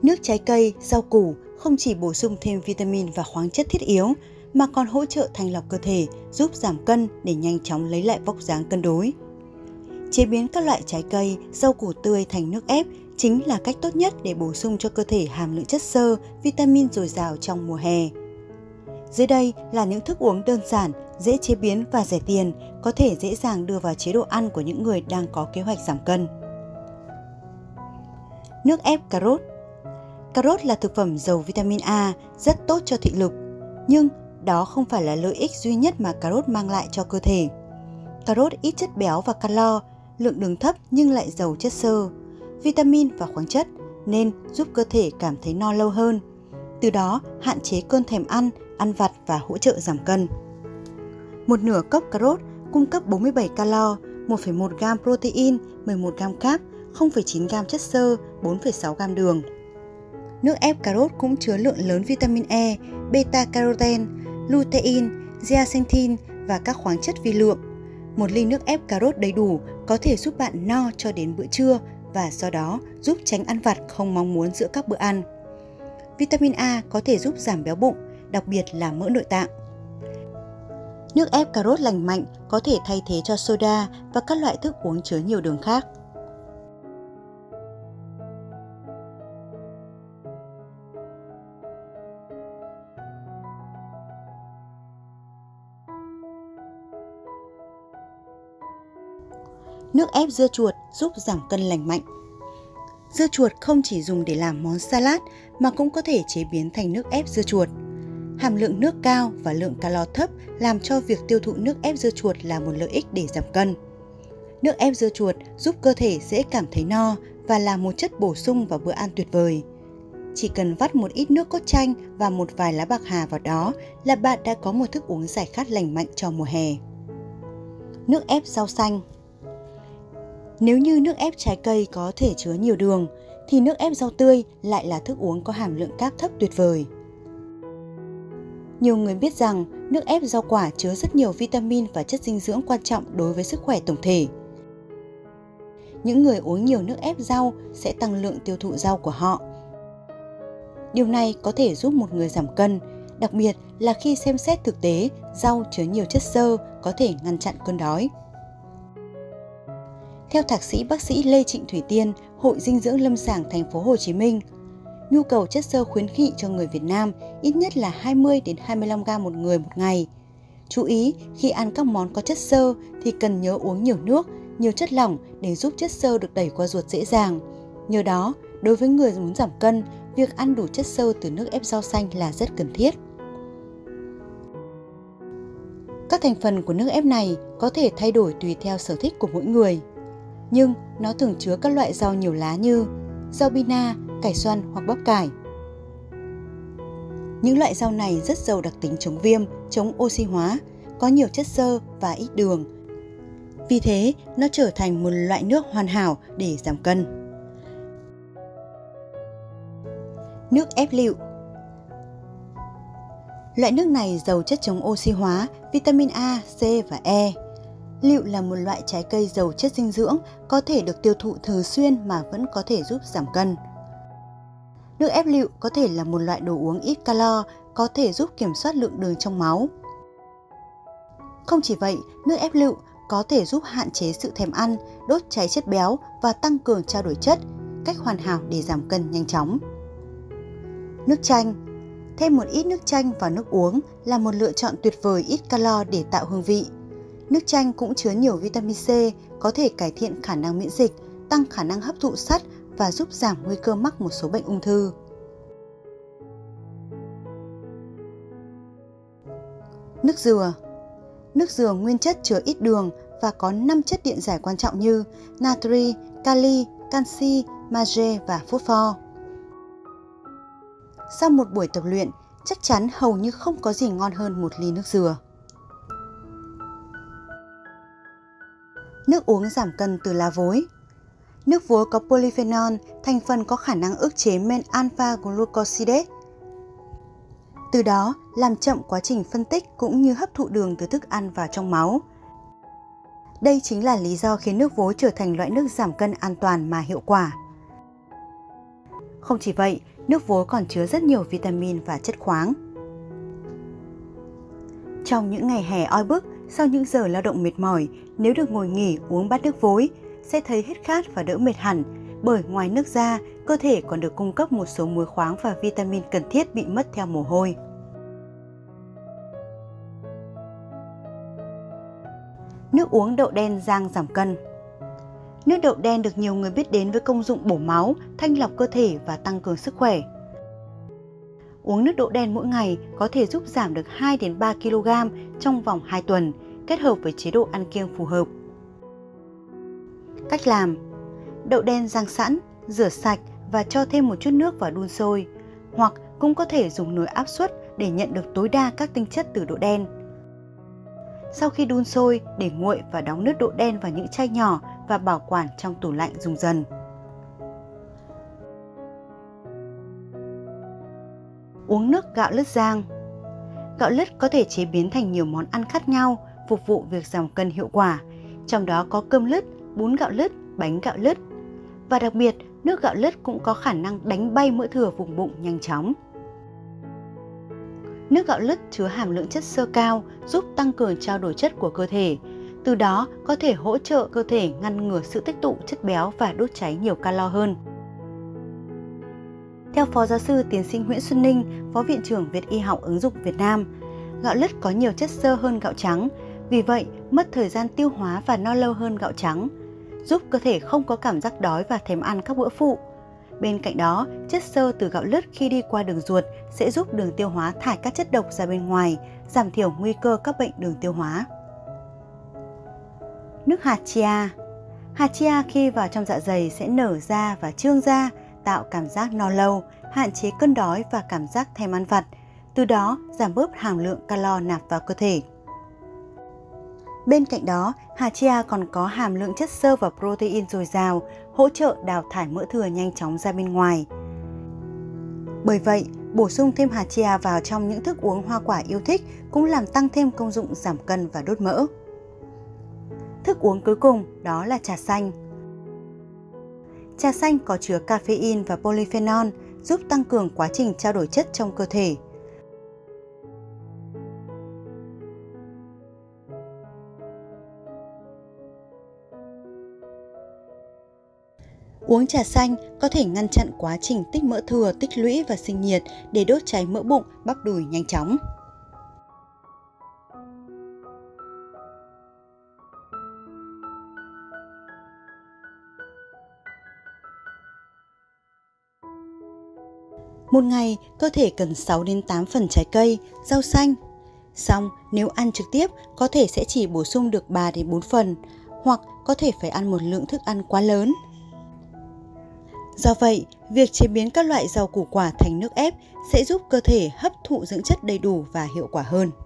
Nước trái cây, rau củ không chỉ bổ sung thêm vitamin và khoáng chất thiết yếu, mà còn hỗ trợ thanh lọc cơ thể, giúp giảm cân để nhanh chóng lấy lại vóc dáng cân đối. Chế biến các loại trái cây, rau củ tươi thành nước ép chính là cách tốt nhất để bổ sung cho cơ thể hàm lượng chất xơ, vitamin dồi dào trong mùa hè. Dưới đây là những thức uống đơn giản, dễ chế biến và rẻ tiền, có thể dễ dàng đưa vào chế độ ăn của những người đang có kế hoạch giảm cân. Nước ép cà rốt. Cà rốt là thực phẩm giàu vitamin A, rất tốt cho thị lực. Nhưng đó không phải là lợi ích duy nhất mà cà rốt mang lại cho cơ thể. Cà rốt ít chất béo và calo, lượng đường thấp nhưng lại giàu chất xơ, vitamin và khoáng chất nên giúp cơ thể cảm thấy no lâu hơn. Từ đó hạn chế cơn thèm ăn vặt và hỗ trợ giảm cân. Một nửa cốc cà rốt cung cấp 47 calo, 1,1 g protein, 11 g carb, 0,9 g chất xơ, 4,6 g đường. Nước ép cà rốt cũng chứa lượng lớn vitamin E, beta-carotene, lutein, zeaxanthin và các khoáng chất vi lượng. Một ly nước ép cà rốt đầy đủ có thể giúp bạn no cho đến bữa trưa và do đó giúp tránh ăn vặt không mong muốn giữa các bữa ăn. Vitamin A có thể giúp giảm béo bụng, đặc biệt là mỡ nội tạng. Nước ép cà rốt lành mạnh có thể thay thế cho soda và các loại thức uống chứa nhiều đường khác. Nước ép dưa chuột giúp giảm cân lành mạnh. Dưa chuột không chỉ dùng để làm món salad mà cũng có thể chế biến thành nước ép dưa chuột. Hàm lượng nước cao và lượng calo thấp làm cho việc tiêu thụ nước ép dưa chuột là một lợi ích để giảm cân. Nước ép dưa chuột giúp cơ thể dễ cảm thấy no và là một chất bổ sung vào bữa ăn tuyệt vời. Chỉ cần vắt một ít nước cốt chanh và một vài lá bạc hà vào đó là bạn đã có một thức uống giải khát lành mạnh cho mùa hè. Nước ép rau xanh. Nếu như nước ép trái cây có thể chứa nhiều đường, thì nước ép rau tươi lại là thức uống có hàm lượng carb thấp tuyệt vời. Nhiều người biết rằng nước ép rau quả chứa rất nhiều vitamin và chất dinh dưỡng quan trọng đối với sức khỏe tổng thể. Những người uống nhiều nước ép rau sẽ tăng lượng tiêu thụ rau của họ. Điều này có thể giúp một người giảm cân, đặc biệt là khi xem xét thực tế rau chứa nhiều chất xơ có thể ngăn chặn cơn đói. Theo thạc sĩ bác sĩ Lê Trịnh Thủy Tiên, Hội Dinh dưỡng Lâm Sàng Thành phố Hồ Chí Minh, nhu cầu chất xơ khuyến nghị cho người Việt Nam ít nhất là 20 đến 25 g một người một ngày. Chú ý, khi ăn các món có chất xơ thì cần nhớ uống nhiều nước, nhiều chất lỏng để giúp chất xơ được đẩy qua ruột dễ dàng. Nhờ đó, đối với người muốn giảm cân, việc ăn đủ chất xơ từ nước ép rau xanh là rất cần thiết. Các thành phần của nước ép này có thể thay đổi tùy theo sở thích của mỗi người. Nhưng nó thường chứa các loại rau nhiều lá như rau bina, cải xoăn hoặc bắp cải. Những loại rau này rất giàu đặc tính chống viêm, chống oxy hóa, có nhiều chất xơ và ít đường. Vì thế, nó trở thành một loại nước hoàn hảo để giảm cân. Nước ép lựu. Loại nước này giàu chất chống oxy hóa, vitamin A, C và E. Lựu là một loại trái cây giàu chất dinh dưỡng, có thể được tiêu thụ thường xuyên mà vẫn có thể giúp giảm cân. Nước ép lựu có thể là một loại đồ uống ít calo, có thể giúp kiểm soát lượng đường trong máu. Không chỉ vậy, nước ép lựu có thể giúp hạn chế sự thèm ăn, đốt cháy chất béo và tăng cường trao đổi chất, cách hoàn hảo để giảm cân nhanh chóng. Nước chanh. Thêm một ít nước chanh vào nước uống là một lựa chọn tuyệt vời ít calo để tạo hương vị. Nước chanh cũng chứa nhiều vitamin C, có thể cải thiện khả năng miễn dịch, tăng khả năng hấp thụ sắt và giúp giảm nguy cơ mắc một số bệnh ung thư. Nước dừa. Nước dừa nguyên chất chứa ít đường và có 5 chất điện giải quan trọng như natri, kali, canxi, magie và phosphor. Sau một buổi tập luyện, chắc chắn hầu như không có gì ngon hơn một ly nước dừa. Nước uống giảm cân từ lá vối. Nước vối có polyphenol, thành phần có khả năng ức chế men alpha glucosidase. Từ đó, làm chậm quá trình phân tích cũng như hấp thụ đường từ thức ăn vào trong máu. Đây chính là lý do khiến nước vối trở thành loại nước giảm cân an toàn mà hiệu quả. Không chỉ vậy, Nước vối còn chứa rất nhiều vitamin và chất khoáng. Trong những ngày hè oi bức, sau những giờ lao động mệt mỏi, nếu được ngồi nghỉ uống bát nước vối, sẽ thấy hết khát và đỡ mệt hẳn, bởi ngoài nước ra, cơ thể còn được cung cấp một số muối khoáng và vitamin cần thiết bị mất theo mồ hôi. Nước uống đậu đen rang giảm cân. Nước đậu đen được nhiều người biết đến với công dụng bổ máu, thanh lọc cơ thể và tăng cường sức khỏe. Uống nước đậu đen mỗi ngày có thể giúp giảm được 2 đến 3 kg trong vòng 2 tuần, kết hợp với chế độ ăn kiêng phù hợp. Cách làm: đậu đen rang sẵn, rửa sạch và cho thêm một chút nước vào đun sôi, hoặc cũng có thể dùng nồi áp suất để nhận được tối đa các tinh chất từ đậu đen. Sau khi đun sôi, để nguội và đóng nước đậu đen vào những chai nhỏ và bảo quản trong tủ lạnh dùng dần. Uống nước gạo lứt rang. Gạo lứt có thể chế biến thành nhiều món ăn khác nhau, phục vụ việc giảm cân hiệu quả, trong đó có cơm lứt, bún gạo lứt, bánh gạo lứt. Và đặc biệt, nước gạo lứt cũng có khả năng đánh bay mỡ thừa vùng bụng nhanh chóng. Nước gạo lứt chứa hàm lượng chất xơ cao, giúp tăng cường trao đổi chất của cơ thể, từ đó có thể hỗ trợ cơ thể ngăn ngừa sự tích tụ chất béo và đốt cháy nhiều calo hơn. Theo Phó Giáo sư Tiến sĩ Nguyễn Xuân Ninh, Phó Viện trưởng Viện Y học ứng dụng Việt Nam, gạo lứt có nhiều chất xơ hơn gạo trắng, vì vậy mất thời gian tiêu hóa và no lâu hơn gạo trắng, giúp cơ thể không có cảm giác đói và thèm ăn các bữa phụ. Bên cạnh đó, chất xơ từ gạo lứt khi đi qua đường ruột sẽ giúp đường tiêu hóa thải các chất độc ra bên ngoài, giảm thiểu nguy cơ các bệnh đường tiêu hóa. Nước hạt chia. Hạt chia khi vào trong dạ dày sẽ nở ra và trương ra, tạo cảm giác no lâu, hạn chế cơn đói và cảm giác thèm ăn vặt, từ đó giảm bớt hàm lượng calo nạp vào cơ thể. Bên cạnh đó, hạt chia còn có hàm lượng chất xơ và protein dồi dào, hỗ trợ đào thải mỡ thừa nhanh chóng ra bên ngoài. Bởi vậy, bổ sung thêm hạt chia vào trong những thức uống hoa quả yêu thích cũng làm tăng thêm công dụng giảm cân và đốt mỡ. Thức uống cuối cùng đó là trà xanh. Trà xanh có chứa caffeine và polyphenol, giúp tăng cường quá trình trao đổi chất trong cơ thể. Uống trà xanh có thể ngăn chặn quá trình tích mỡ thừa tích lũy và sinh nhiệt để đốt cháy mỡ bụng, bắp đùi nhanh chóng. Một ngày, cơ thể cần 6 đến 8 phần trái cây, rau xanh. Song, nếu ăn trực tiếp, có thể sẽ chỉ bổ sung được 3 đến 4 phần, hoặc có thể phải ăn một lượng thức ăn quá lớn. Do vậy, việc chế biến các loại rau củ quả thành nước ép sẽ giúp cơ thể hấp thụ dưỡng chất đầy đủ và hiệu quả hơn.